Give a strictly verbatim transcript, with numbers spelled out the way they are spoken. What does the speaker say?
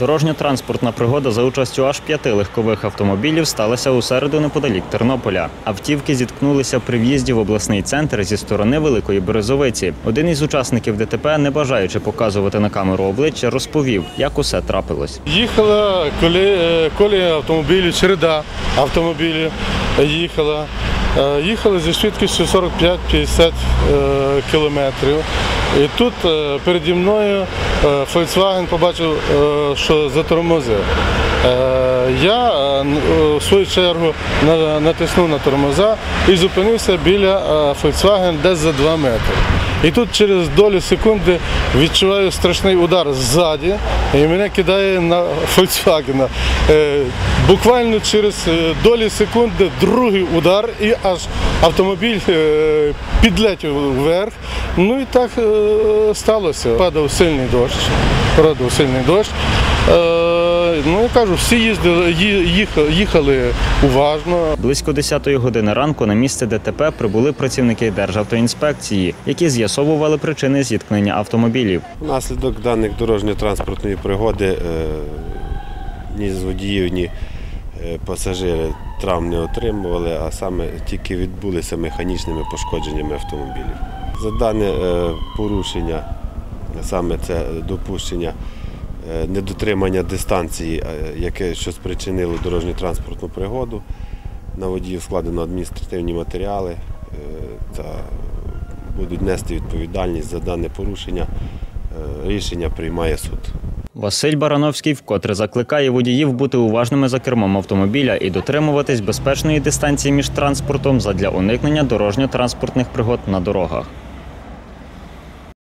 Дорожньо-транспортна пригода за участю аж п'яти легкових автомобілів сталася у середу неподалік Тернополя. Автівки зіткнулися при в'їзді в обласний центр зі сторони Великої Березовиці. Один із учасників ДТП, не бажаючи показувати на камеру обличчя, розповів, як усе трапилось. Їхала колія автомобілів, череда автомобілів їхала. Їхали зі швидкістю сорок п'ять - п'ятдесят кілометрів. І тут переді мною Volkswagen побачив, що затормозив. Я в свою чергу натиснув на тормоза і зупинився біля Volkswagen десь за два метри. І тут через долю секунди відчуваю страшний удар ззаді і мене кидає на Volkswagen. Буквально через долі секунди другий удар і аж автомобіль підлетів вверх. Ну і так сталося. Падав сильний дощ, падав сильний дощ. Ну, я кажу, всі їздили, їхали уважно. Близько десятої години ранку на місце ДТП прибули працівники Державтоінспекції, які з'ясовували причини зіткнення автомобілів. Внаслідок даних дорожньо-транспортної пригоди ні з водіїв, ні пасажири травм не отримували, а саме тільки відбулися механічними пошкодженнями автомобілів. За дане порушення, саме це допущення недотримання дистанції, яке що спричинило дорожньо-транспортну пригоду, на водіїв складено адміністративні матеріали та будуть нести відповідальність за дане порушення. Рішення приймає суд. Василь Барановський вкотре закликає водіїв бути уважними за кермом автомобіля і дотримуватись безпечної дистанції між транспортом задля уникнення дорожньо-транспортних пригод на дорогах.